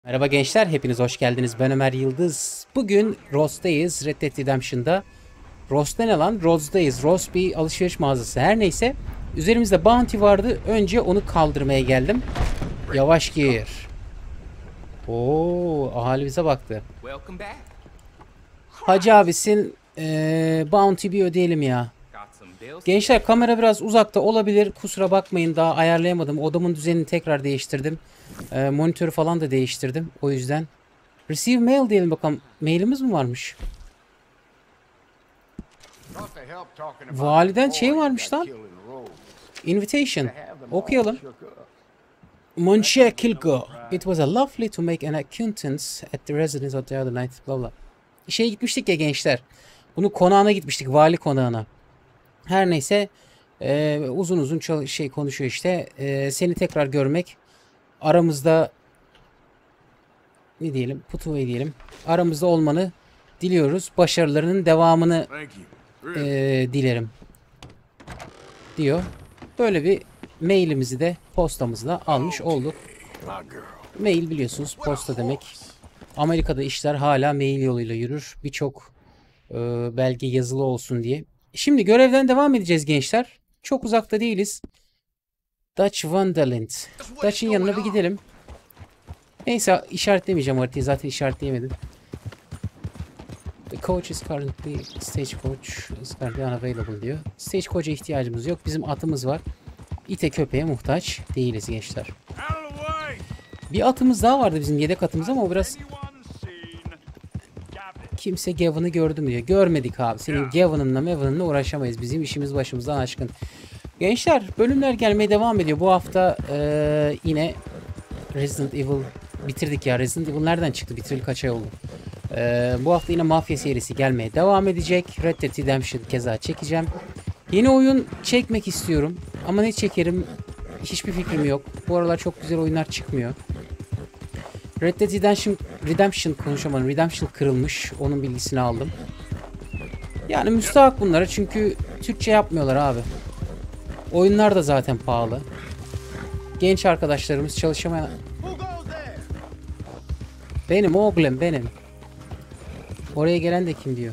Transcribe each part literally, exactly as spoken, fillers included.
Merhaba gençler, hepiniz hoş geldiniz. Ben Ömer Yıldız. Bugün Ross'tayız, Red Dead Redemption'da. Ross'ta ne lan? Ross'dayız. Ross bir alışveriş mağazası. Her neyse, üzerimizde bounty vardı. Önce onu kaldırmaya geldim. Yavaş gir. Oo, ahali bize baktı. Hacı abisin ee, bounty bir ödeyelim ya. Gençler, kamera biraz uzakta olabilir. Kusura bakmayın, daha ayarlayamadım. Odamın düzenini tekrar değiştirdim. Ee, monitörü falan da değiştirdim. O yüzden. Receive mail diyelim bakalım. Mailimiz mi varmış? Validen şey varmış lan. Invitation. Okuyalım. Monsieur Kilgo. It was a lovely to make an acquaintance at the residence of the other night. Blah blah. Şeye gitmiştik ya gençler. Bunu konağına gitmiştik. Vali konağına. Her neyse. E, uzun uzun şey konuşuyor işte. E, seni tekrar görmek. Aramızda ne diyelim? Putaway diyelim. Aramızda olmanı diliyoruz. Başarılarının devamını e, dilerim. Diyor. Böyle bir mailimizi de postamızla almış olduk. Mail biliyorsunuz posta demek. Amerika'da işler hala mail yoluyla yürür. Birçok e, belge yazılı olsun diye. Şimdi görevden devam edeceğiz gençler. Çok uzakta değiliz. Dutch Wonderland. Dutch'ın yanına bir gidelim. Neyse, işaretlemeyeceğim haritayı. Zaten işaretleyemedim. The coach is currently stagecoach is currently unavailable diyor. Stagecoach'a ihtiyacımız yok. Bizim atımız var. İte köpeğe muhtaç değiliz gençler. Bir atımız daha vardı bizim, yedek atımız, ama o biraz... Kimse Gavin'ı gördü mü diyor. Görmedik abi. Senin Gavin'ınla Mavin'ınla uğraşamayız. Bizim işimiz başımızdan aşkın. Gençler, bölümler gelmeye devam ediyor. Bu hafta ee, yine Resident Evil bitirdik ya. Resident Evil nereden çıktı? Bitirili kaç ay oldu? Ee, bu hafta yine Mafya serisi gelmeye devam edecek. Red Dead Redemption keza çekeceğim. Yeni oyun çekmek istiyorum. Ama ne çekerim? Hiçbir fikrim yok. Bu aralar çok güzel oyunlar çıkmıyor. Red Dead Redemption, Redemption konuşamadım. Redemption kırılmış. Onun bilgisini aldım. Yani müstahak bunlara, çünkü Türkçe yapmıyorlar abi. Oyunlar da zaten pahalı. Genç arkadaşlarımız çalışamayan... Benim oğlum benim. Oraya gelen de kim diyor?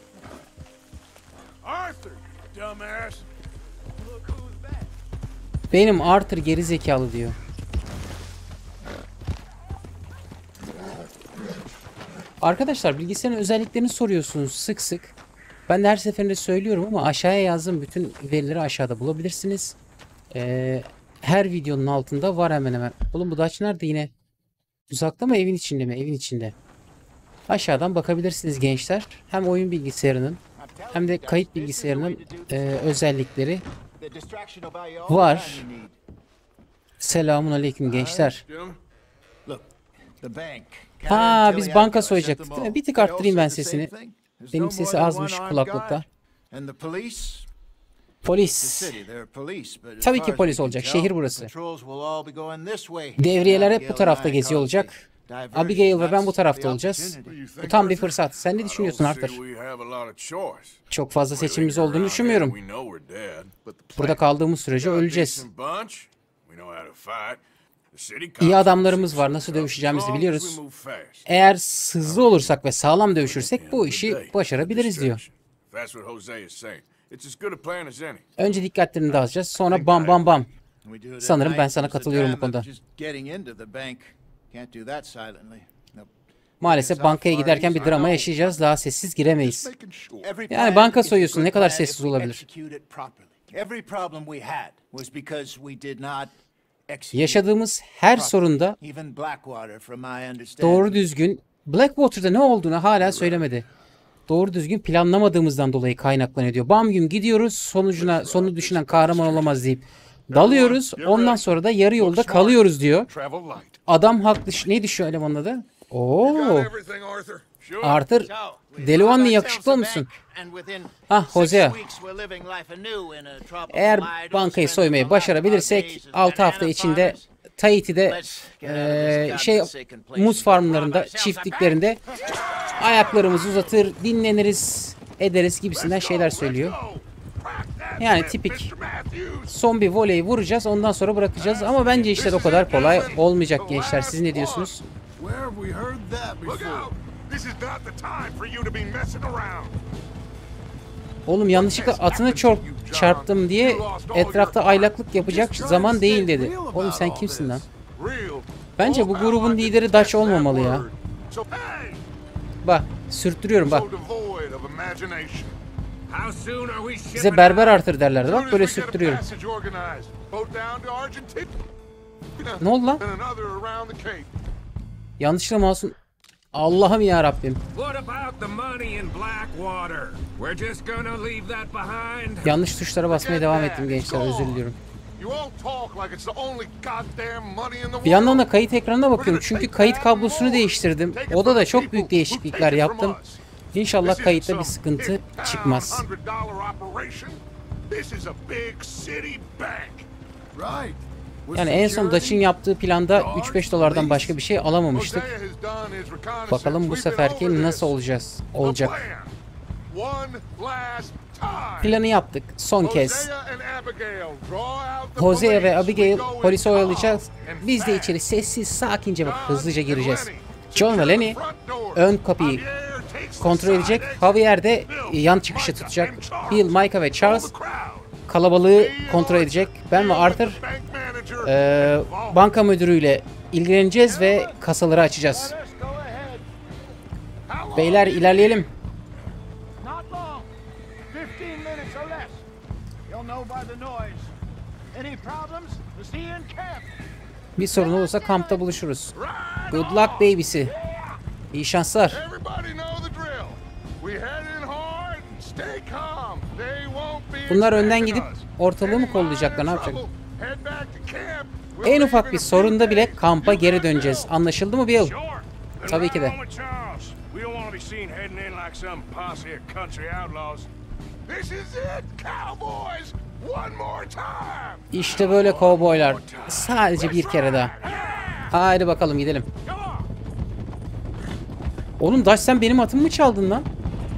Benim Arthur gerizekalı diyor. Arkadaşlar, bilgisayarın özelliklerini soruyorsunuz sık sık. Ben de her seferinde söylüyorum ama aşağıya yazdım. Bütün verileri aşağıda bulabilirsiniz. Ee, her videonun altında var hemen hemen. Oğlum bu Dutch nerede yine? Uzakta mı, evin içinde mi? Evin içinde. Aşağıdan bakabilirsiniz gençler. Hem oyun bilgisayarının hem de kayıt bilgisayarının e, özellikleri var. Selamun aleyküm gençler. Ha, biz banka soyacaktık değil mi? Bir tık arttırayım ben sesini. Benim sesi azmış kulaklıkta. Polis. Tabii ki polis olacak. Şehir burası. Devriyeler hep bu tarafta geziyor olacak. Abigail ve ben bu tarafta olacağız. Bu tam bir fırsat. Sen ne düşünüyorsun Arthur? Çok fazla seçimimiz olduğunu düşünmüyorum. Burada kaldığımız sürece öleceğiz. İyi adamlarımız var. Nasıl dövüşeceğimizi biliyoruz. Eğer hızlı olursak ve sağlam dövüşürsek bu işi başarabiliriz diyor. Önce dikkatlerini dağıtacağız. Sonra bam bam bam. Sanırım ben sana katılıyorum bu konuda. Maalesef bankaya giderken bir drama yaşayacağız. Daha sessiz giremeyiz. Yani banka soyuyorsun. Ne kadar sessiz olabilir? Yaşadığımız her sorunda doğru düzgün, Blackwater'da ne olduğunu hala söylemedi. Doğru düzgün planlamadığımızdan dolayı kaynaklanıyor diyor. Bam gün gidiyoruz, sonucuna sonunu düşünen kahraman olamaz deyip dalıyoruz. Ondan sonra da yarı yolda kalıyoruz diyor. Adam haklı. Ne düşüyor elemanın adı? Oo. Arthur, Delivanlı yakışıklı olmuşsun. Ah, Hosea. Eğer bankayı soymayı başarabilirsek altı hafta içinde Tahiti'de e, şey muz farmlarında, çiftliklerinde ayaklarımızı uzatır, dinleniriz, ederiz gibisinden şeyler söylüyor. Yani tipik. Son bir voleyi vuracağız, ondan sonra bırakacağız. Ama bence işler o kadar kolay olmayacak gençler. Siz ne diyorsunuz? have we heard that before? Look out! This is not the time for you to be messing around. Oğlum yanlışlıkla atını çok çarptım diye etrafta aylaklık yapacak zaman değil dedi. Oğlum sen kimsin lan? Bence bu grubun lideri Dutch olmamalı ya. Bak sürttürüyorum bak. Bize berber artır derlerdi. Bak böyle sürttürüyorum. Ne oldu lan? Yanlışlıkla mouse'un... Allah'ım ya Rabbim. Yanlış tuşlara basmaya devam ettim gençler, özür diliyorum. Bir yandan da kayıt ekranına bakıyorum çünkü kayıt kablosunu değiştirdim. Odada çok büyük değişiklikler yaptım. İnşallah kayıtta bir sıkıntı çıkmaz. Yani en son Dutch'ın yaptığı planda üç beş dolardan başka bir şey alamamıştık. Bakalım bu seferki nasıl olacağız? Olacak. Planı yaptık. Son kez. Hosea ve Abigail polisi oyalayacağız. Biz de içeri sessiz, sakince bak hızlıca gireceğiz. John ve Lenny ön kapıyı kontrol edecek. Javier de yan çıkışı tutacak. Bill, Micah ve Charles kalabalığı kontrol edecek. Ben ve Arthur e, banka müdürüyle ilgileneceğiz ve kasaları açacağız. Beyler ilerleyelim. Bir sorun olursa kampta buluşuruz. Good luck baby'si. İyi şanslar. Bunlar önden gidip ortalığı mı kollayacaklar, ne yapacak? En ufak bir sorunda bile kampa geri döneceğiz. Anlaşıldı mı Bill? Tabii ki de. İşte böyle kovboylar. Sadece bir kere daha. Haydi bakalım gidelim. Oğlum Dutch sen benim atımı mı çaldın lan?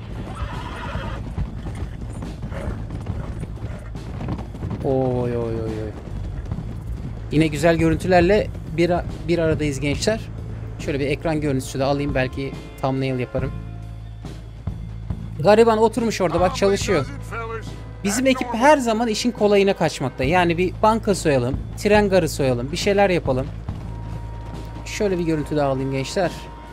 Oy oy oy oy. Yine güzel görüntülerle bir, bir aradayız gençler. Şöyle bir ekran görüntüsü de alayım, belki thumbnail yaparım. Gariban oturmuş orada bak, çalışıyor. Bizim ekip her zaman işin kolayına kaçmakta. Yani bir banka soyalım, tren garı soyalım, bir şeyler yapalım. Şöyle bir görüntü daha alayım gençler.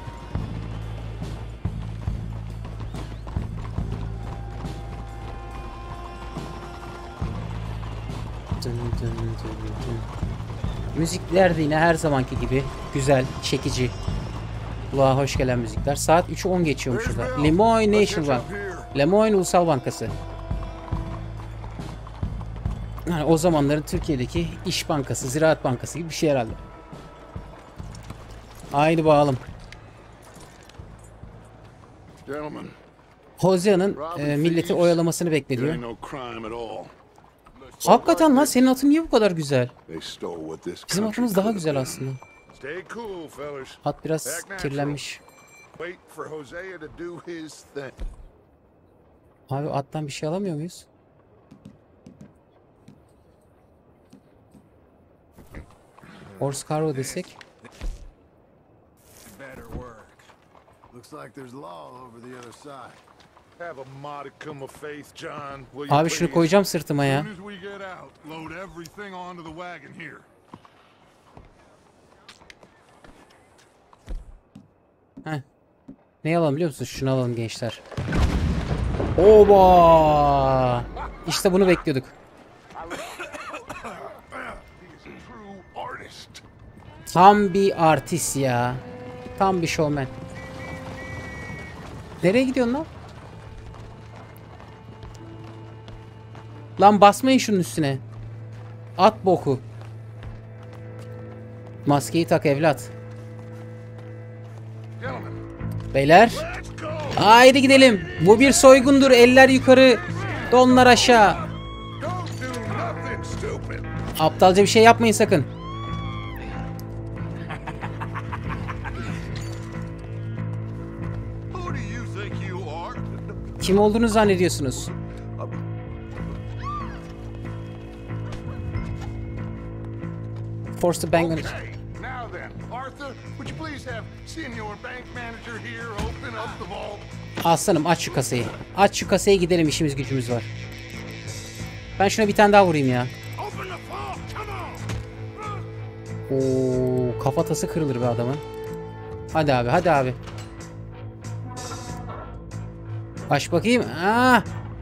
Dın dın dın dın. Müzikler de yine her zamanki gibi güzel, çekici. Kulağa hoş gelen müzikler. Saat üçü on geçiyormuş şurada. Lemoyne National Bank. Lemoyne Ulusal Bankası. Yani o zamanların Türkiye'deki İş Bankası, Ziraat Bankası gibi bir şey herhalde. Haydi bakalım. Hosea'nın e, milleti oyalamasını bekleniyor. Hakikaten lan, senin atın niye bu kadar güzel? Bizim atımız daha güzel aslında. At biraz kirlenmiş. Abi attan bir şey alamıyor muyuz? Horse cargo desek. Abi şunu koyacağım sırtıma ya. Heh. Ne alalım biliyor musun? Şunu alalım gençler. Oba! İşte bunu bekliyorduk. Tam bir artist ya. Tam bir showman. Nereye gidiyorsun lan? Lan basmayın şunun üstüne. At boku. Maskeyi tak evlat. Beyler. Haydi gidelim. Bu bir soygundur. Eller yukarı. Donlar aşağı. Aptalca bir şey yapmayın sakın. Kim olduğunu zannediyorsunuz? Force the bank. Senior bank manager here. Open up the vault. Aslanım aç şu kasayı. Aç şu kasayı gidelim, işimiz gücümüz var. Ben şuna bir tane daha vurayım ya. Open the vault. Come on. Oo, kafatası kırılır be adamın. Hadi abi, hadi abi. Aç bakayım. Aa!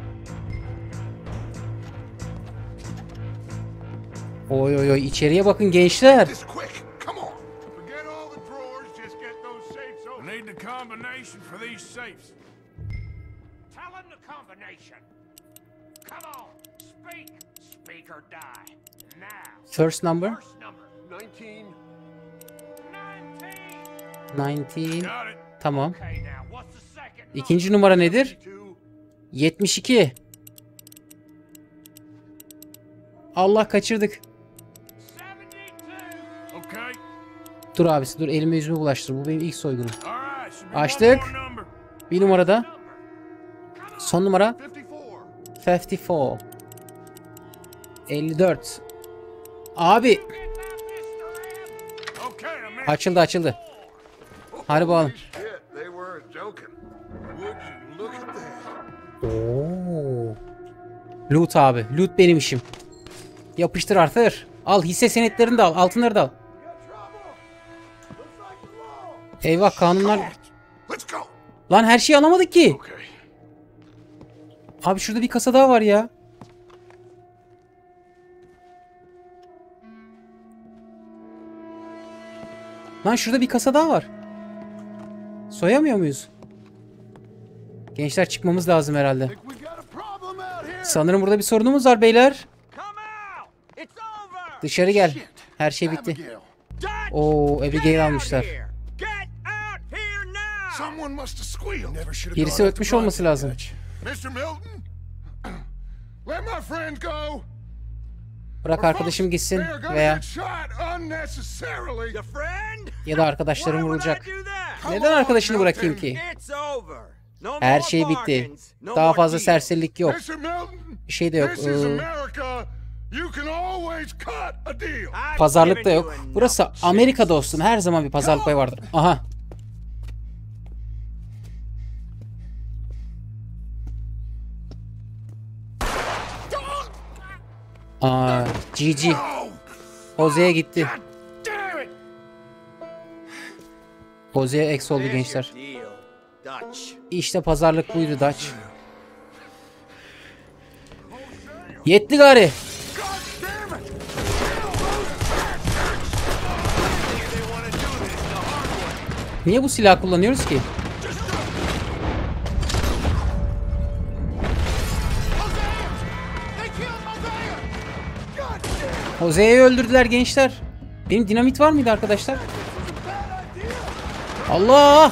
Oy oy oy, içeriye bakın gençler. This quick. Come on. Forget all the drawers. Just get those safes open. I need the combination for these safes. Tell him the combination. Come on. Speak. Speak or die. Now. First number. First number. nineteen. nineteen. Got it. Tamam. Okay, now what's the second number? İkinci numara nedir? Two. yetmiş iki. Allah, kaçırdık. seventy-two. Okay. Dur abisi dur, elime yüzüme bulaştır. Bu benim ilk soygunum. All right. should be Açtık. one more number. Bir numarada. Son numara. fifty-four. elli dört. Abi. Okay, I'm in. Açıldı açıldı. Hadi bakalım. Holy shit, they weren't joking. Would you look at that? Oo. Loot abi. Loot benim işim. Yapıştır Arthur. Al hisse senetlerini de al. Altınları da al. Eyvah, kanunlar. Let's go. Lan her şeyi alamadık ki. Okay. Abi şurada bir kasa daha var ya. Lan şurada bir kasa daha var. Soyamıyor muyuz? Gençler, çıkmamız lazım herhalde. Think we got a problem out here. Sanırım burada bir sorunumuz var beyler. Come out. It's over. Dışarı gel. Her şey bitti. Abigail. Oo, Abigail almışlar. Get out here now. Someone must have squealed. Never should have Birisi gone ötmüş after olması lazım. mister Milton. Let my friend go. Bırak arkadaşım gitsin veya ya da arkadaşlarım vurulacak. Neden arkadaşını bırakayım ki? Her şey bitti. Daha fazla serserilik yok. Bir şey de yok. Ee, pazarlık da yok. Burası Amerika dostum. Her zaman bir pazarlık payı vardır. Aha. Aa, G G. Jose'ye gitti. Jose'ye ex oldu gençler. İşte pazarlık buydu Dutch. Yetti gari. Niye bu silah kullanıyoruz ki? Jose'yi öldürdüler gençler. Benim dinamit var mıydı arkadaşlar? Allah!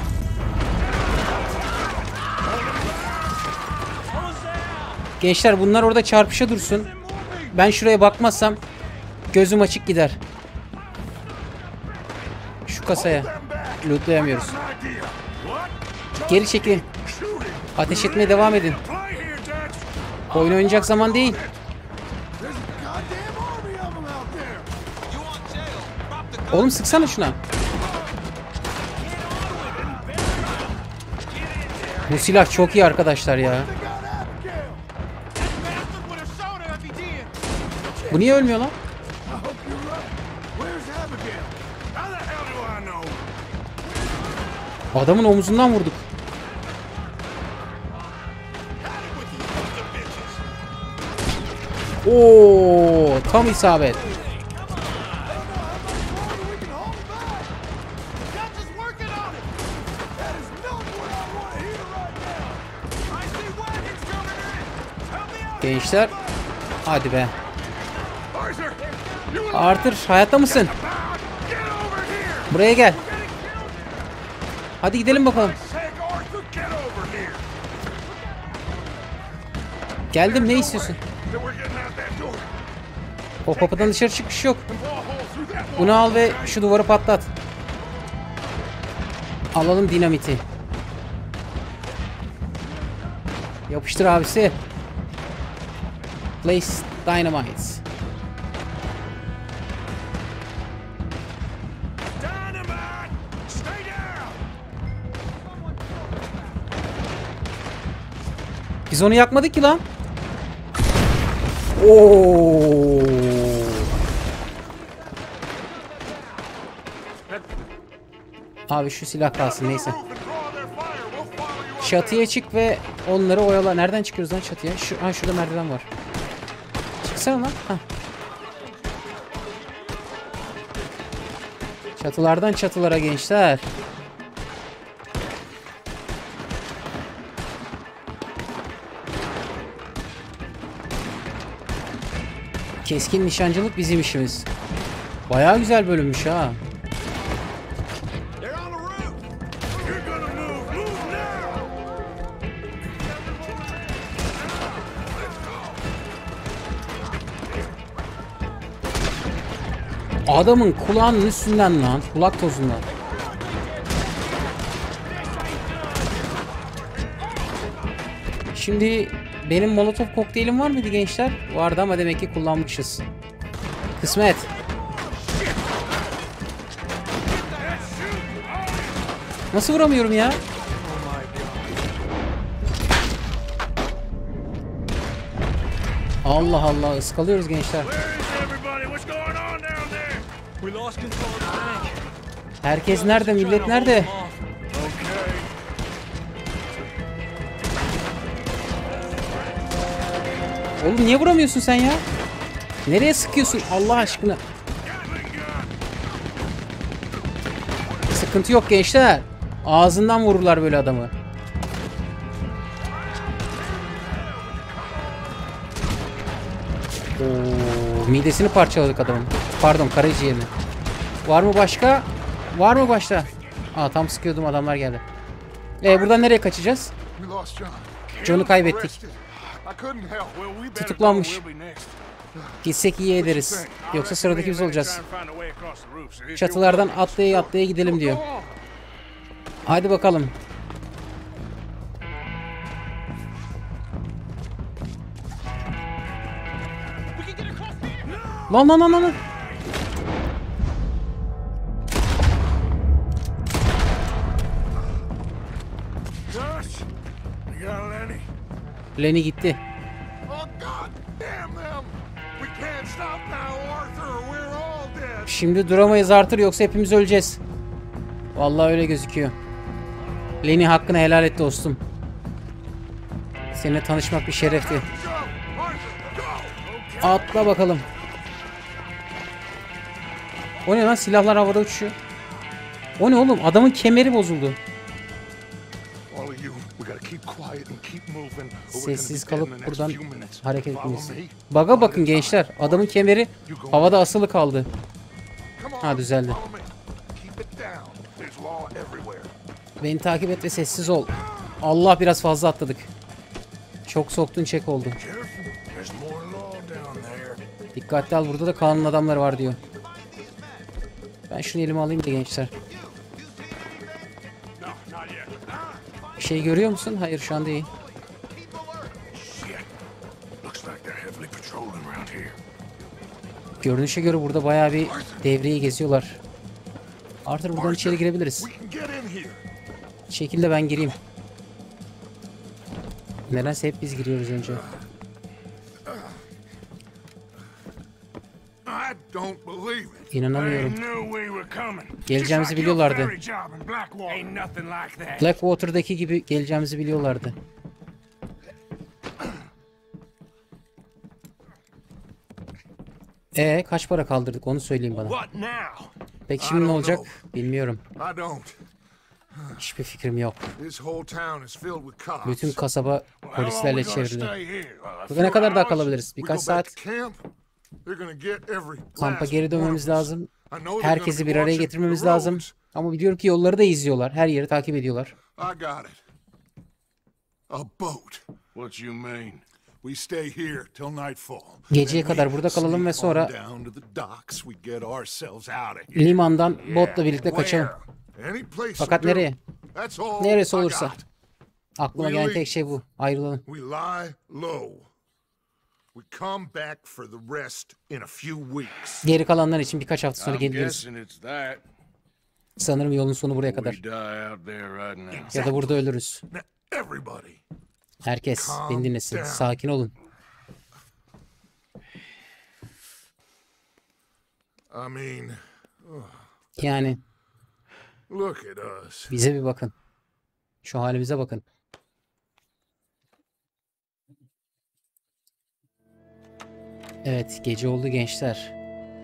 Gençler, bunlar orada çarpışa dursun. Ben şuraya bakmazsam gözüm açık gider. Şu kasaya. Lootlayamıyoruz. Geri çekilin. Ateş etmeye devam edin. Oyun oynayacak zaman değil. Oğlum sıksana şuna. Bu silah çok iyi arkadaşlar ya. Bu niye ölmüyor lan? Adamın omuzundan vurduk. Oo, tam isabet. Gençler, hadi be. Arthur, hayatta mısın? Buraya gel. Hadi gidelim bakalım. Geldim, ne istiyorsun? O kapıdan dışarı çıkış yok. Bunu al ve şu duvarı patlat. Alalım dinamiti. Yapıştır abisi. Place dynamite. Biz onu yakmadık ki lan. Oo. Abi şu silah kalsın neyse. Çatıya çık ve onları oyala. Nereden çıkıyoruz lan çatıya? Şu, ha şurada merdiven var. Çıksana lan. Hah. Çatılardan çatılara gençler. Keskin nişancılık bizim işimiz. Bayağı güzel bölünmüş ha. Adamın kulağının üstünden lan. Kulak tozundan. Şimdi benim molotof kokteylim var mıydı gençler? Vardı ama demek ki kullanmışız. Kısmet. Nasıl vuramıyorum ya? Allah Allah, ıskalıyoruz gençler. Herkes nerede? Millet nerede? Oğlum niye vuramıyorsun sen ya? Nereye sıkıyorsun Allah aşkına? Sıkıntı yok gençler. Ağzından vururlar böyle adamı. Oo, midesini parçaladık adamın. Pardon, karaciğerini. Var mı başka? Var mı başka? Aa, tam sıkıyordum, adamlar geldi. Ee, buradan nereye kaçacağız? John'u kaybettik. Tutuklanmış. Gitsek iyi ederiz. Yoksa sıradaki biz olacağız. Çatılardan atlaya atlaya gidelim diyor. Hadi bakalım. Lan lan lan lan. Lenny gitti. Şimdi duramayız Arthur, yoksa hepimiz öleceğiz. Vallahi öyle gözüküyor. Lenny, hakkını helal et dostum. Seninle tanışmak bir şerefti. Atla bakalım. O ne lan, silahlar havada uçuyor. O ne oğlum, adamın kemeri bozuldu. Sessiz kalıp buradan hareket etmemiz. Bug'a bakın gençler, adamın kemeri havada asılı kaldı. Ha, düzeldi. Beni takip et ve sessiz ol. Allah, biraz fazla atladık. Çok soktun çek oldu. Dikkatli al, burada da kanun adamları var diyor. Ben şunu elime alayım da gençler. Bir şey görüyor musun? Hayır, şu an değil. Görünüşe göre burada bayağı bir devreyi geziyorlar. Arthur, buradan içeri girebiliriz. Şekilde ben gireyim. Nedense hep biz giriyoruz önce. İnanamıyorum. Geleceğimizi biliyorlardı. Blackwater'daki gibi geleceğimizi biliyorlardı. Ee, kaç para kaldırdık onu söyleyin bana. Peki şimdi ne olacak bilmiyorum. Hiçbir fikrim yok. Bütün kasaba polislerle çevrili. Burada ne kadar daha kalabiliriz? Birkaç saat. Kampa geri dönmemiz lazım. Herkesi bir araya getirmemiz lazım. Ama biliyorum ki yolları da izliyorlar. Her yeri takip ediyorlar. Geceye kadar burada kalalım ve sonra limandan botla birlikte kaçalım. Fakat nereye? Neresi olursa. Aklıma gelen tek şey bu. Ayrılalım. Geri kalanlar için birkaç hafta sonra geliriz. Sanırım yolun sonu buraya kadar. Ya da burada ölürüz. Herkes beni dinlesin. Sakin olun. I mean, Yani look at us. bize bir bakın. Şu halimize bakın. Evet, gece oldu gençler.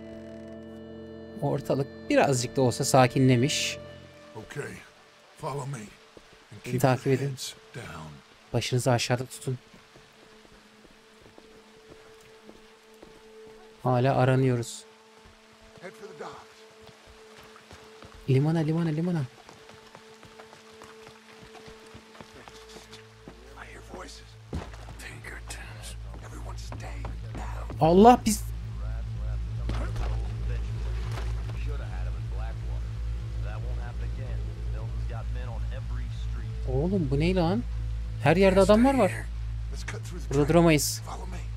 Ortalık birazcık da olsa sakinlemiş. Okay, follow me. And keep Takip your edin. heads down. Başınızı aşağıda tutun. Hala aranıyoruz. Head for the docks. Limana, limana, limana. I hear voices. Pinkertons. Everyone stay down. Allah, biz... Oğlum bu ne lan? Her yerde adamlar var. Let's cut through the Burada train. duramayız. Follow me.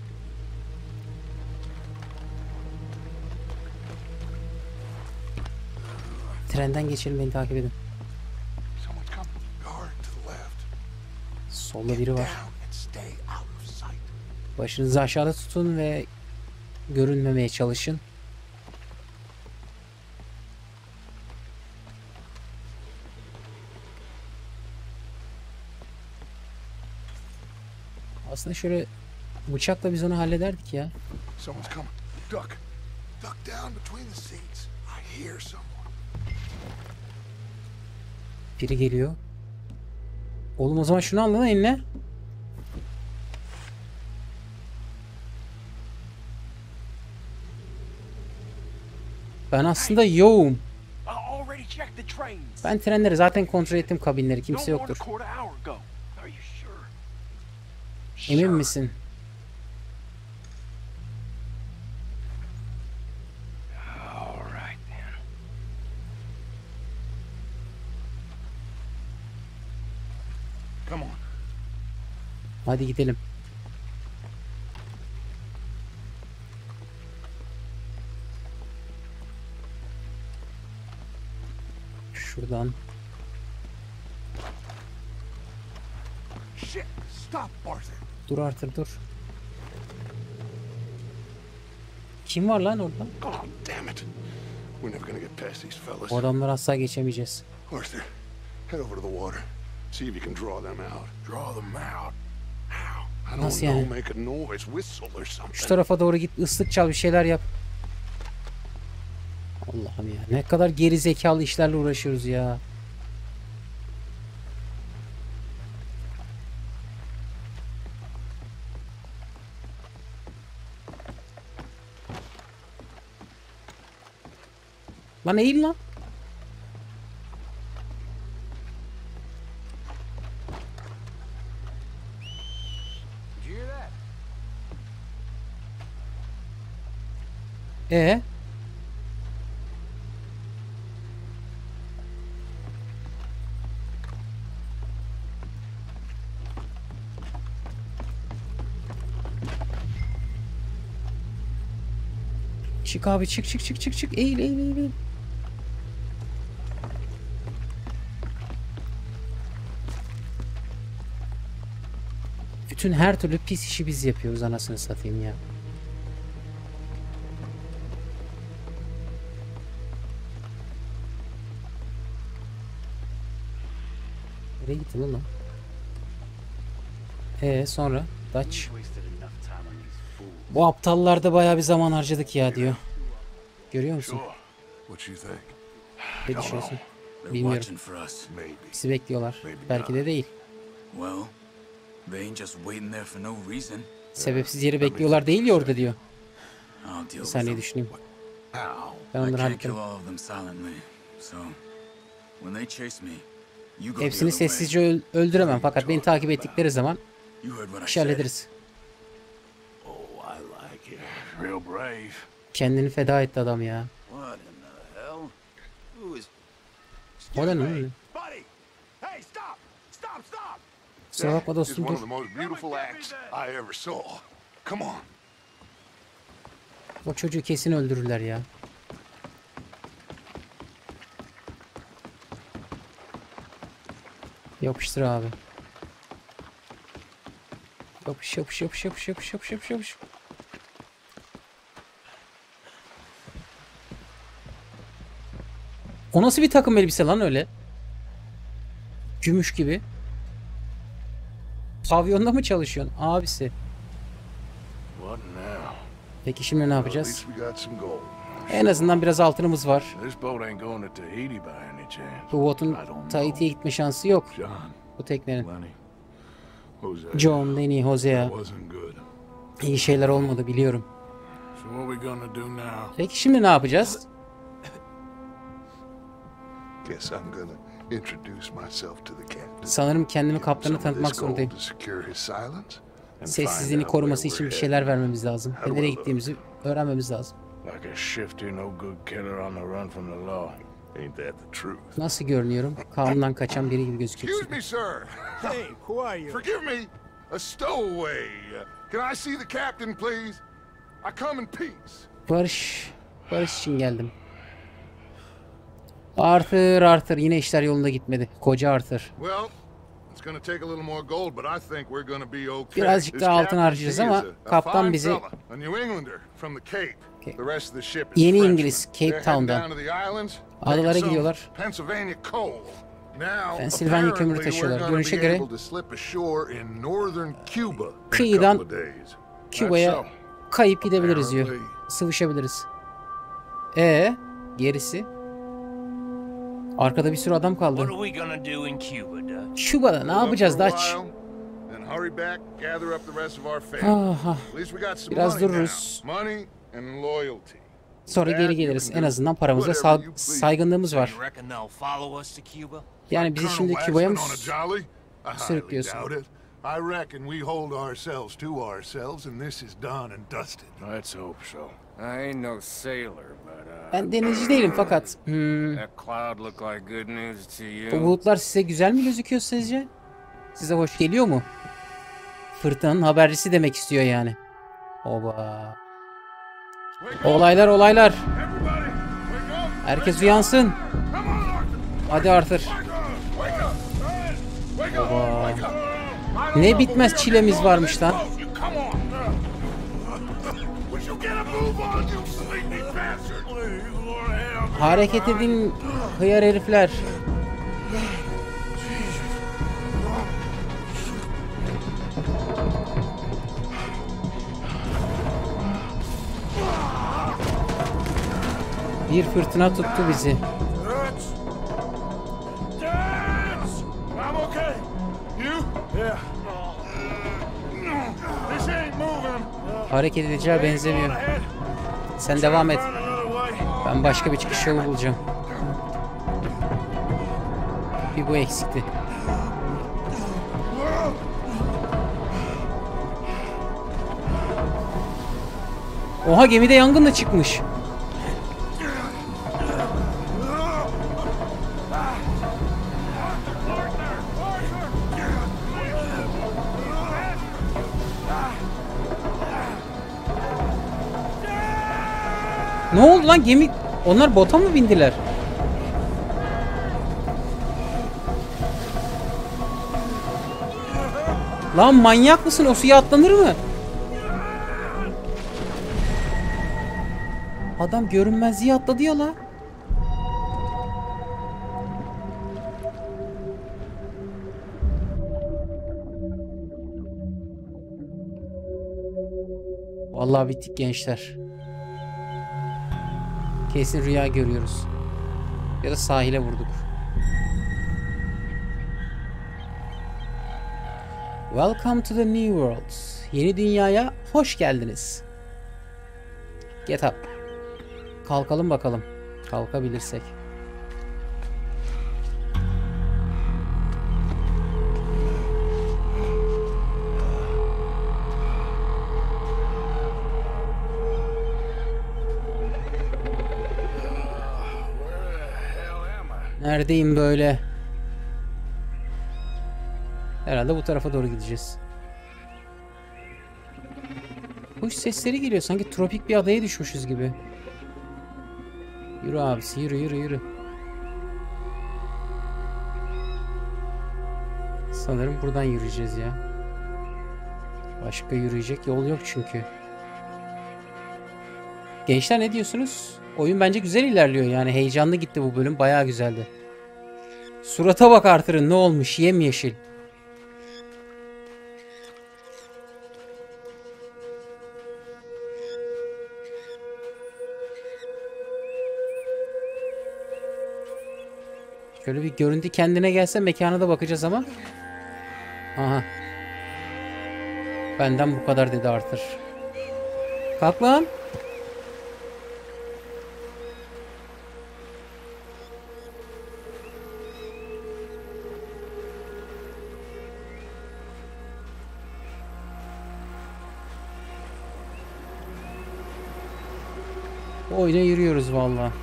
Trenden geçelim, beni takip edin. Someone's coming. Guard to the left. Solda biri var. Down and stay out of sight. Başınızı aşağıda tutun ve görünmemeye çalışın. Aslında şöyle bıçakla biz onu hallederdik ya. Someone's coming. Duck. Duck down between the seats. I hear someone. Biri geliyor. Oğlum o zaman şunu al lan eline. Ben aslında yoğum. Ben trenleri zaten kontrol ettim, kabinleri. Kimse yoktur. Emin misin? Come on. Hadi gidelim. Şuradan. Shit. Stop, Arthur. Dur Arthur, dur. Kim var lan orada? Oh, damn it. We're never gonna get past these fellas. O adamları asla geçemeyeceğiz. Arthur, head over to the water. See if you can draw them out. Draw them out? How? I don't Nasıl know. yani? Make a noise, whistle or something. Şu tarafa doğru git, ıslık çal, bir şeyler yap. Allah'ım ya, ne kadar geri zekalı işlerle uğraşıyoruz ya. Lan eğil lan. Ee? Çık abi, çık çık çık çık çık. Eğil eğil eğil. Bütün her türlü pis işi biz yapıyoruz, anasını satayım ya. Nereye gitti lan o? Ee sonra Dutch. Bu aptallarda bayağı bir zaman harcadık ya diyor. Görüyor musun? Sure. What you think? Ne düşünüyorsun? Bilmiyorum. Maybe. Bizi bekliyorlar. Belki de değil. Well, they ain't just waiting there for no reason. Sebepsiz yere bekliyorlar değil ya orada diyor. I'll deal Bir with saniye them. düşüneyim. How? Ben I onları can't kill hallederim. all of them silently. So, when they chase me, you go the Hepsini other way. sessizce öl- öldüremem fakat beni takip ettikleri zaman You heard what I iş said. hallederiz. Oh, I like it. Real brave. Kendini feda etti adam ya. What in the hell? Who is... O da ne öyle? Buddy! Hey, stop! Stop, stop! Kusura bakma It's dostum, one dur. of the most beautiful acts I ever saw. Come on. O çocuğu kesin öldürürler ya. Yapıştır abi. Yapış yapış yapış yapış yapış yapış yapış yapış. O nasıl bir takım elbise lan öyle? Gümüş gibi. Pavyonda mı çalışıyorsun abisi? Peki şimdi ne yapacağız? En azından biraz altınımız var. Bu botun Tahiti'ye gitme şansı yok. Bu teknenin. John, Lenny, Hosea. İyi şeyler olmadı biliyorum. Peki şimdi ne yapacağız? Sanırım kendimi kaptana tanıtmak zorundayım. Sessizliğini koruması için bir şeyler vermemiz lazım. Ve nereye gittiğimizi öğrenmemiz lazım. Nasıl görünüyorum? Kanundan kaçan biri gibi gözüküyorsun. Hey, who are you? Forgive me, a stowaway. Can I see the captain, please? I come in peace. Barış, barış için geldim. Arthur, Arthur. Yine işler yolunda gitmedi. Koca Arthur. Birazcık daha altın harcayacağız ama kaptan bizi Yeni İngiliz, Cape Town'dan adalara gidiyorlar. Pensilvanya kömürü taşıyorlar. Görünüşe göre kıyıdan Küba'ya kayıp gidebiliriz diyor. Sıvışabiliriz. E gerisi? Arkada bir sürü adam kaldı. Küba'da ne yapacağız Dutch? Aha. Biraz dururuz. Sonra geri geliriz. En azından paramıza sa saygınlığımız var. Yani bizi şimdi Küba'ya mı sürüklüyorsun? Ben denizci değilim fakat hmm, bu bulutlar size güzel mi gözüküyor sizce? Size hoş geliyor mu? Fırtınanın habercisi demek istiyor yani. Oba. Olaylar olaylar. Herkes uyansın. Hadi Arthur. Oba. Ne bitmez çilemiz varmış lan. Hareket edin hıyar herifler. Bir fırtına tuttu bizi. Hareket edeceğe benzemiyor. Sen devam et. Ben başka bir çıkış yolu bulacağım. Bir bu eksikti. Oha, gemide yangın da çıkmış. Ne oldu lan, gemi? Onlar bota mı bindiler? Lan manyak mısın? O suya atlanır mı? Adam görünmezliğe atladı ya la. Vallahi bittik gençler. Kesin rüya görüyoruz. Ya da sahile vurduk. Welcome to the New World. Yeni dünyaya hoş geldiniz. Get up. Kalkalım bakalım. Kalkabilirsek. Neredeyim böyle? Herhalde bu tarafa doğru gideceğiz. Kuş sesleri geliyor. Sanki tropik bir adaya düşmüşüz gibi. Yürü abisi, yürü yürü yürü. Sanırım buradan yürüyeceğiz ya. Başka yürüyecek yol yok çünkü. Gençler ne diyorsunuz? Oyun bence güzel ilerliyor yani. Heyecanlı gitti bu bölüm. Bayağı güzeldi. Surata bak Arthur'ın, ne olmuş? Yemyeşil. Şöyle bir görüntü kendine gelse mekana da bakacağız ama. Aha. Benden bu kadar dedi Arthur. Kalk lan. Oyuna yürüyoruz vallahi.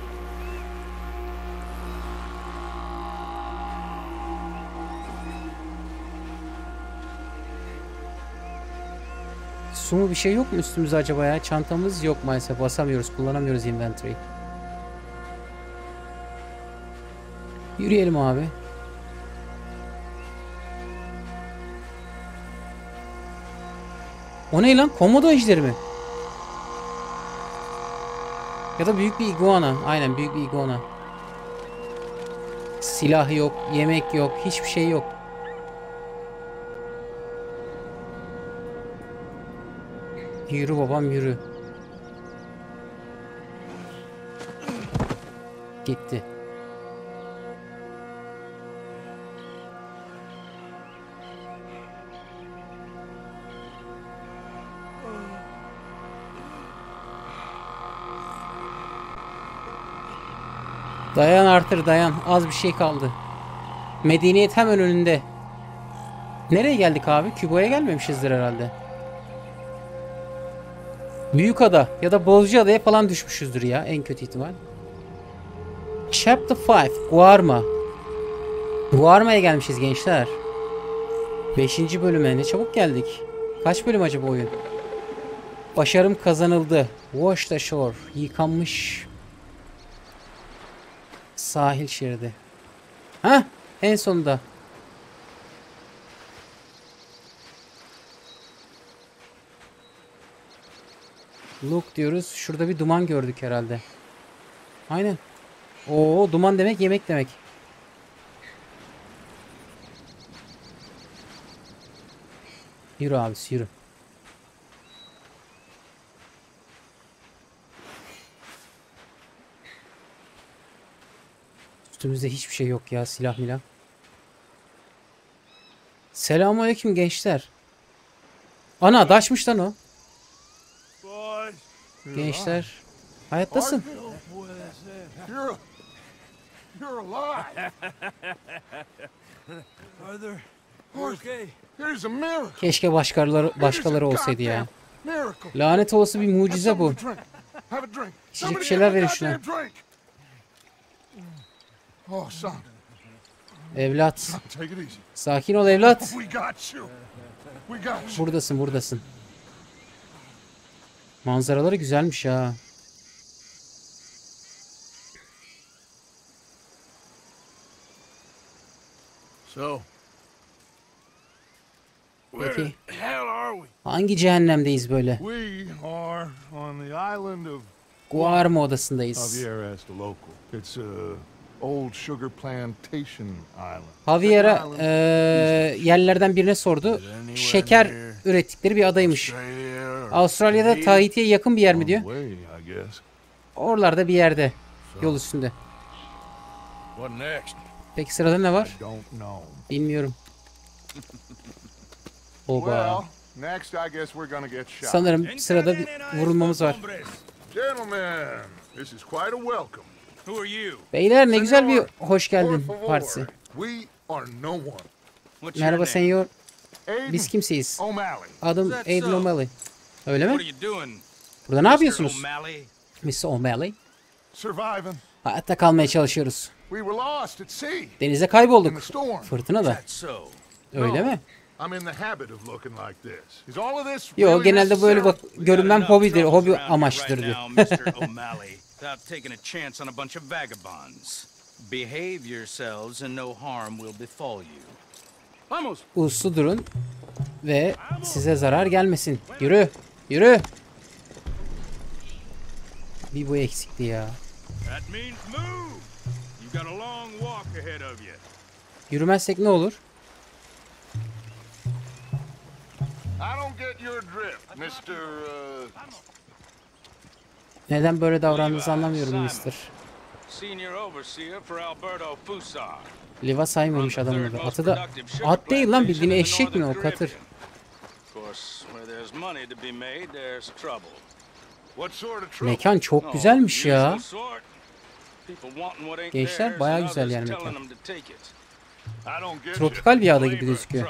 Su mu bir şey yok mu üstümüzde acaba ya? Çantamız yok maalesef. Basamıyoruz, kullanamıyoruz inventory. Yürüyelim abi. O ne lan? Komodo ejderi mi? Ya da büyük bir iguana. Aynen, büyük bir iguana. Silah yok, yemek yok, hiçbir şey yok. Yürü babam yürü. Gitti. Dayan Arthur dayan. Az bir şey kaldı. Medeniyet hemen önünde. Nereye geldik abi? Küba'ya gelmemişizdir herhalde. Büyükada ya da Bozcaada'ya falan düşmüşüzdür ya en kötü ihtimal. Chapter beş. Guarma. Guarma'ya gelmişiz gençler. beşinci bölüme ne çabuk geldik. Kaç bölüm acaba oyun? Başarım kazanıldı. Wash the shore. Yıkanmış sahil şeridi. Hah, en sonunda. Look diyoruz. Şurada bir duman gördük herhalde. Aynen. Oo, duman demek yemek demek. Yürü abisi yürü. Üstümüzde hiçbir şey yok ya, silah milah. Selamünaleyküm gençler. Ana daşmış lan o. Gençler hayattasın. Keşke başkaları, başkaları olsaydı ya. Lanet olası bir mucize bu. İçecek bir şeyler verin şuna. Evlat. Sakin ol evlat. Buradasın buradasın. Manzaraları güzelmiş ha. Peki. Hangi cehennemdeyiz böyle? Guarma odasındayız. Javiera e, yerlerden birine sordu. Şeker ürettikleri bir adaymış. Avustralya'da Tahiti'ye yakın bir yer mi diyor. Oralarda bir yerde. Yol üstünde. Peki sırada ne var? Bilmiyorum. Oba. Sanırım sırada bir vurulmamız var. Beyler ne güzel bir hoş geldin partisi. Merhaba senyor. Biz kimseyiz? Adım Aiden O'Malley. Öyle mi? Burada ne yapıyorsunuz? mister O'Malley. Hayatta kalmaya çalışıyoruz. Denize kaybolduk. Fırtına da. Öyle mi? Yo, genelde böyle bak görünmem hobidir, hobi amaçlıdır diyor. Uslu durun ve size zarar gelmesin. Yürü. Yürü. Bir bu eksikti ya. Yürümezsek ne olur? Neden böyle davrandığınızı anlamıyorum mister. Liva saymamış adamın adı. Atı da at değil lan, bildiğin eşek mi o, katır. Mekan çok güzelmiş ya. Gençler bayağı güzel yani mekan. Tropikal bir ada gibi gözüküyor.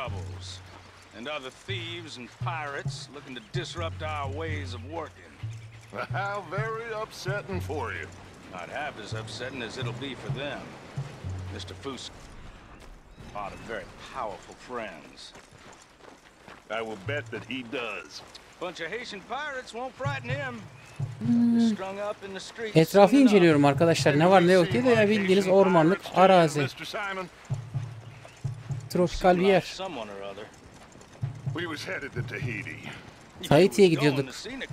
How very upsetting for you. Not half as upsetting as it'll be for them. Mister Foos, a lot of very powerful friends. I will bet that he does. Bunch of Haitian pirates won't frighten him. Strung up in the streets. Etrafı inceliyorum arkadaşlar. Ne var ne yok diye de ya, bildiğiniz ormanlık arazi. Tropikal bir yer. We was headed to Tahiti. Tahiti'ye gidiyorduk.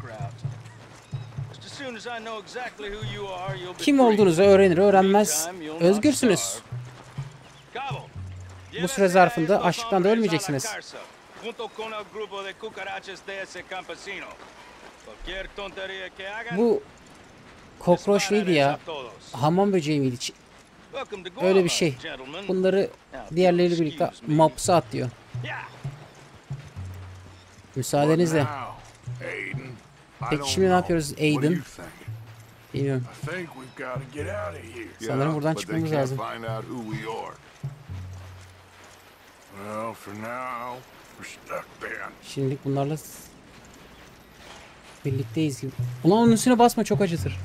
Kim olduğunuzu öğrenir öğrenmez özgürsünüz. Bu süre zarfında açlıktan da ölmeyeceksiniz. Bu kokroş neydi ya? Hamam böceği miydi? Öyle bir şey. Bunları diğerleriyle birlikte mahpusa atlıyor. Müsaadenizle. Peki şimdi ne yapıyoruz Aiden? Bilmiyorum. Sanırım buradan çıkmamız lazım. Şimdilik bunlarla birlikteyiz gibi. Ulan onun üstüne basma, çok acıtır.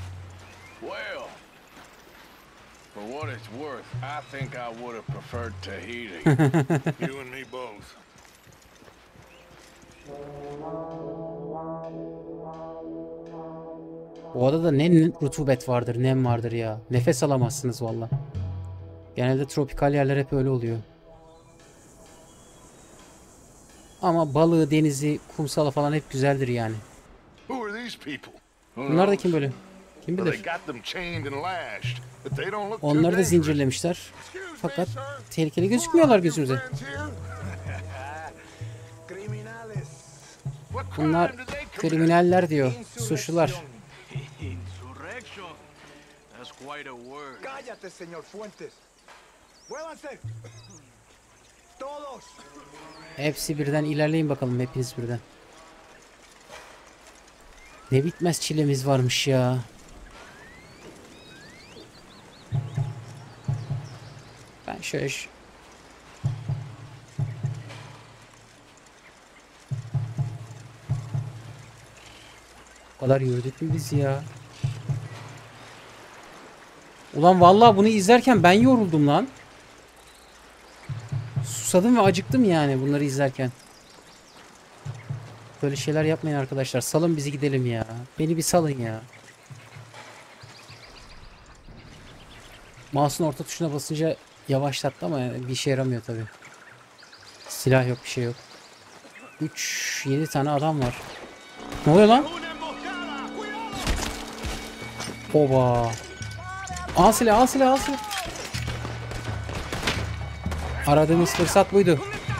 Bu adada ne rutubet vardır, nem vardır ya. Nefes alamazsınız valla. Genelde tropikal yerler hep öyle oluyor. Ama balığı, denizi, kumsalı falan hep güzeldir yani. Bunlar da kim böyle? Kim bilir? Onları da zincirlemişler. Fakat tehlikeli gözükmüyorlar gözümüze. Bunlar kriminaller diyor, suçlular. Hepsi birden ilerleyin bakalım, hepiniz birden. Ne bitmez çilemiz varmış ya. Ben şöyle o kadar yürüdük mü biz ya? Ulan vallahi bunu izlerken ben yoruldum lan. Susadım ve acıktım yani bunları izlerken. Böyle şeyler yapmayın arkadaşlar. Salın bizi gidelim ya. Beni bir salın ya. Mouse'un orta tuşuna basınca yavaşlattı ama yani bir işe yaramıyor tabi. Silah yok, bir şey yok. üç yedi tane adam var. Ne oluyor lan? Oba. Al silah, al silah, al silah. Aradığımız fırsat buydu.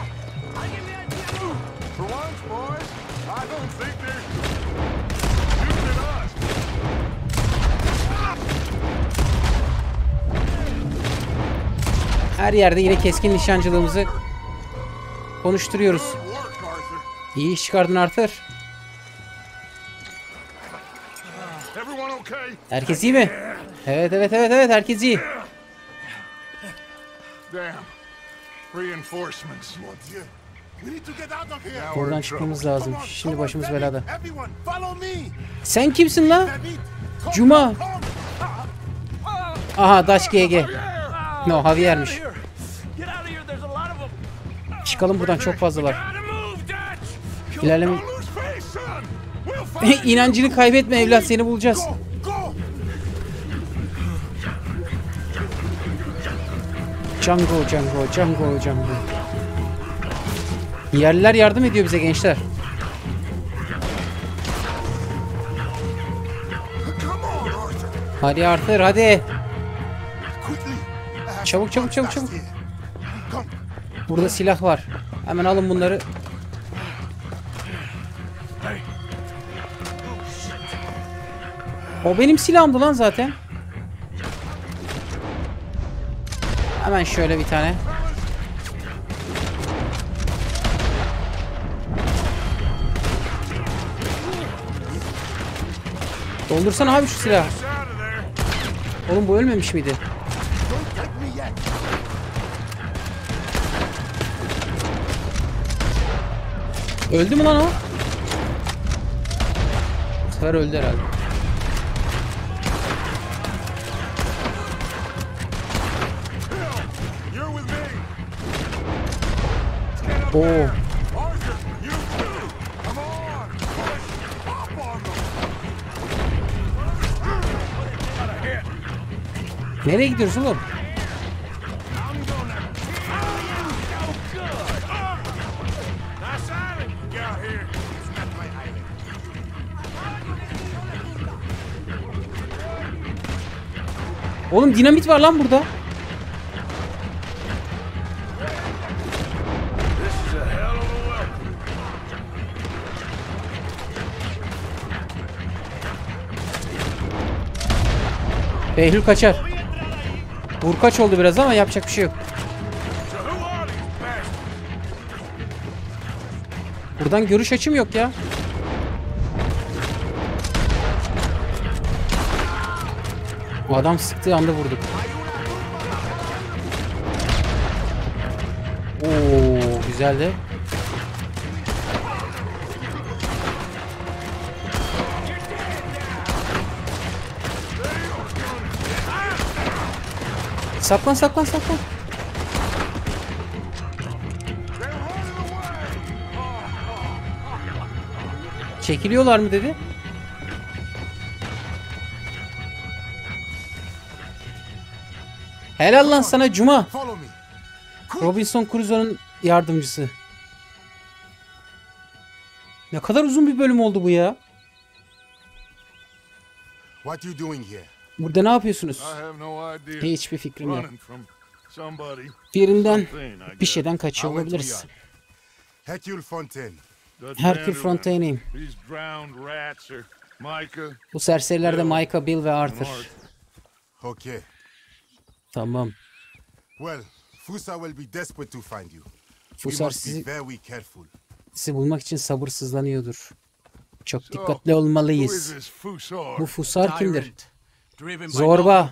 Her yerde yine keskin nişancılığımızı konuşturuyoruz. İyi iş çıkardın Arthur. Herkes iyi mi? Evet evet evet evet herkes iyi. Buradan çıkmamız lazım. Şimdi başımız belada. Sen kimsin la? Cuma. Aha Dutch G G. No, Javier'miş. Çıkalım buradan, çok fazlalar. İlerleme. İnancını kaybetme evlat, seni bulacağız. Django, Django, Django, Django. Yerliler yardım ediyor bize gençler. Hadi Arthur hadi. Çabuk çabuk çabuk çabuk. Burada silah var. Hemen alın bunları. O benim silahımdı lan zaten. Hemen şöyle bir tane. Doldursana abi şu silahı. Oğlum bu ölmemiş miydi? Öldü mü lan o? Bu sefer öldü herhalde. Oo. Nereye gidiyoruz oğlum? Oğlum dinamit var lan burada. Behlül kaçar. Vurkaç oldu biraz ama yapacak bir şey yok. Buradan görüş açım yok ya. O adam sıktığı anda vurduk. Oo, güzeldi. Saklan saklan saklan. Çekiliyorlar mı dedi? Helal lan sana Cuma. Robinson Crusoe'nun yardımcısı. Ne kadar uzun bir bölüm oldu bu ya. What you doing here? Burada ne yapıyorsunuz? Hiçbir fikrim yok. Birinden bir şeyden kaçıyor olabiliriz. Hercule Fontaine. Hercule Fontaine'iyim. Bu serseriler de Micah, Bill ve Arthur. Okay. Tamam. Well, Fussar will be desperate to find you. Fussar We must be sizi, very careful. sizi bulmak için sabırsızlanıyordur. Çok dikkatli olmalıyız. Bu Fussar kimdir? Zorba,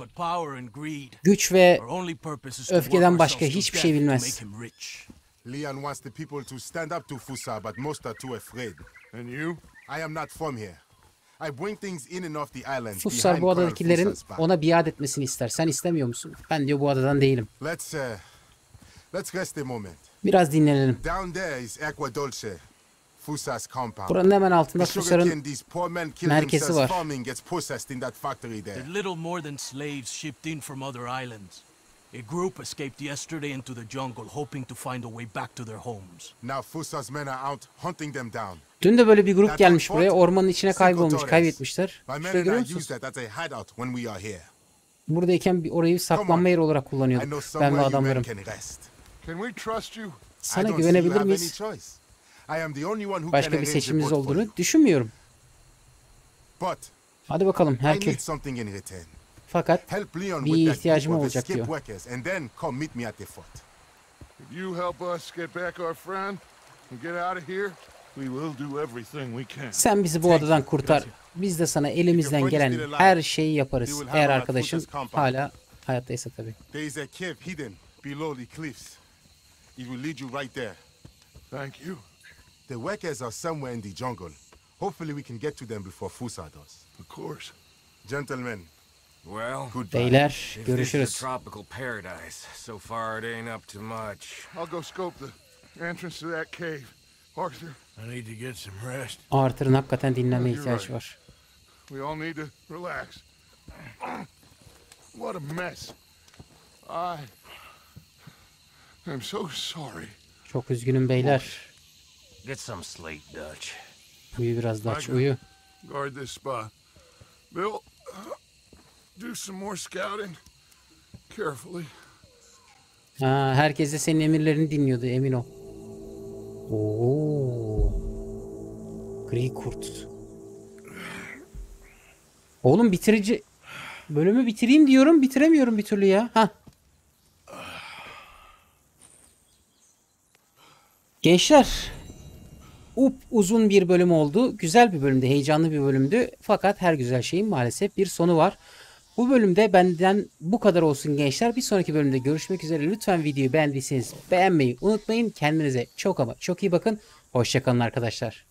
güç ve öfkeden başka hiçbir şey bilmez. Leon wants the people to stand up to Fussar, but most are too afraid. And you? I am not from here. I bring things in and off the island. Fussar bu adadakilerin ona biat etmesini ister. Sen istemiyor musun? Ben diyor bu adadan değilim. Let's uh, let's rest a moment. Biraz dinlenelim. Down there is Aqua Dolce, Fussar's compound. Buranın hemen altında The Fussar'ın sugarcane these poor men kill merkezi themselves var. farming gets processed in that factory there. They're little more than slaves shipped in from other islands. A group escaped yesterday into the jungle, hoping to find a way back to their homes. Now Fussar's men are out hunting them down. Dün de böyle bir grup gelmiş buraya. Ormanın içine kaybolmuş, kaybetmişler. My men Şurayı and görüyor I musunuz? use that as a hideout when we are here. Buradayken bir orayı saklanma yeri olarak I kullanıyorduk. know Ben ve somewhere you men adamlarım. can rest. Can we trust you? I Sana don't see you güvenebilir have any miyiz? choice. I am the only one who Başka can bir arrange a seçimimiz boat for you. olduğunu düşünmüyorum. But Hadi bakalım I Herkül. need something in return. Fakat Help Leon bir with that ihtiyacım group of olacak escaped diyor. workers, and then come meet me at the fort. If you help us get back our friend and get out of here, we will do everything we can. sen bizi bu adadan kurtar. Biz de sana elimizden gelen her şeyi yaparız. Eğer arkadaşın hala hayattaysa tabii. There is a cave hidden below the cliffs. It will lead you right there. Thank you. The workers are somewhere in the jungle. Hopefully we can get to them before Fussar does. Of course. Gentlemen, Well, goodbye. Beyler if this is görüşürüz. a tropical paradise, so far it ain't up to much. I'll go scope the entrance to that cave. Arthur, I need to get some rest. Arthur'ın hakikaten dinlenme ihtiyacı var. we all need to relax. What a mess. I am so sorry. Çok üzgünüm beyler. Get some sleep, Dutch. Uyu biraz Dutch, uyu. Guard this spot. Bill, do some more scouting. Carefully. Ha, herkes de senin emirlerini dinliyordu, emin ol. Oo. Gri kurt. Oğlum bitirici bölümü bitireyim diyorum, bitiremiyorum bir türlü ya. Ha. Gençler, up uzun bir bölüm oldu. Güzel bir bölümdü, heyecanlı bir bölümdü. Fakat her güzel şeyin maalesef bir sonu var. Bu bölümde benden bu kadar olsun gençler. Bir sonraki bölümde görüşmek üzere. Lütfen videoyu beğendiyseniz beğenmeyi unutmayın. Kendinize çok ama çok iyi bakın. Hoşça kalın arkadaşlar.